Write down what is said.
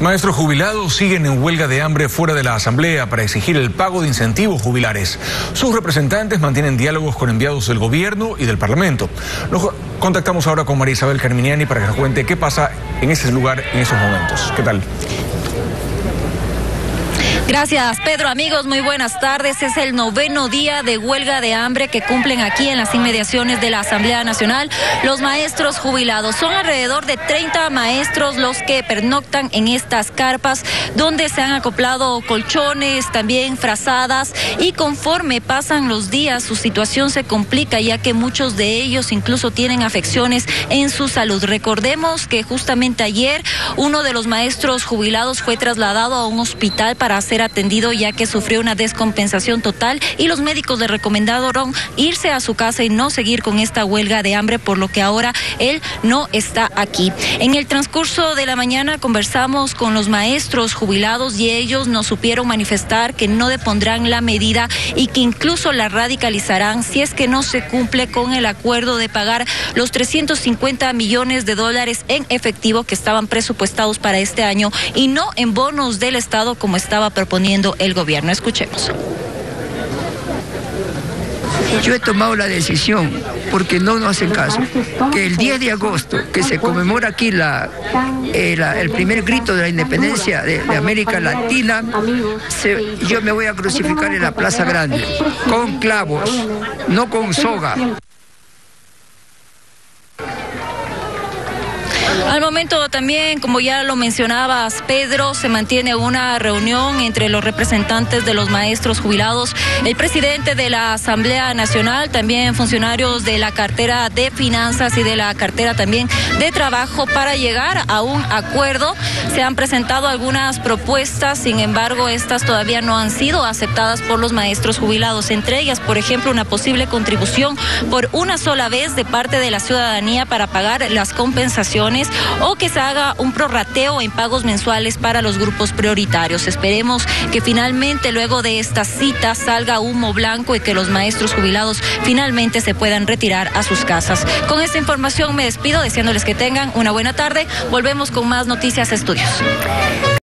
Maestros jubilados siguen en huelga de hambre fuera de la Asamblea para exigir el pago de incentivos jubilares. Sus representantes mantienen diálogos con enviados del gobierno y del Parlamento. Nos contactamos ahora con María Isabel Carminiani para que nos cuente qué pasa en ese lugar en esos momentos. ¿Qué tal? Gracias, Pedro. Amigos, muy buenas tardes. Es el 9º día de huelga de hambre que cumplen aquí en las inmediaciones de la Asamblea Nacional los maestros jubilados. Son alrededor de 30 maestros los que pernoctan en estas carpas, donde se han acoplado colchones, también frazadas, y conforme pasan los días su situación se complica, ya que muchos de ellos incluso tienen afecciones en su salud. Recordemos que justamente ayer uno de los maestros jubilados fue trasladado a un hospital para ser atendido, ya que sufrió una descompensación total, y los médicos le recomendaron irse a su casa y no seguir con esta huelga de hambre, por lo que ahora él no está aquí. En el transcurso de la mañana conversamos con los maestros jubilados y ellos nos supieron manifestar que no depondrán la medida y que incluso la radicalizarán si es que no se cumple con el acuerdo de pagar los 350 millones de dólares en efectivo que estaban presupuestados para este año y no en bonos del Estado como estaba proponiendo el gobierno. Escuchemos. Yo he tomado la decisión, porque no nos hacen caso, que el 10 de agosto, que se conmemora aquí el primer grito de la independencia de América Latina, yo me voy a crucificar en la Plaza Grande, con clavos, no con soga. Al momento también, como ya lo mencionabas, Pedro, se mantiene una reunión entre los representantes de los maestros jubilados, el presidente de la Asamblea Nacional, también funcionarios de la cartera de Finanzas y de la cartera también de Trabajo, para llegar a un acuerdo. Se han presentado algunas propuestas, sin embargo, estas todavía no han sido aceptadas por los maestros jubilados. Entre ellas, por ejemplo, una posible contribución por una sola vez de parte de la ciudadanía para pagar las compensaciones, o que se haga un prorrateo en pagos mensuales para los grupos prioritarios. Esperemos que finalmente luego de esta cita salga humo blanco y que los maestros jubilados finalmente se puedan retirar a sus casas. Con esta información me despido, deseándoles que tengan una buena tarde. Volvemos con más Noticias Estudios.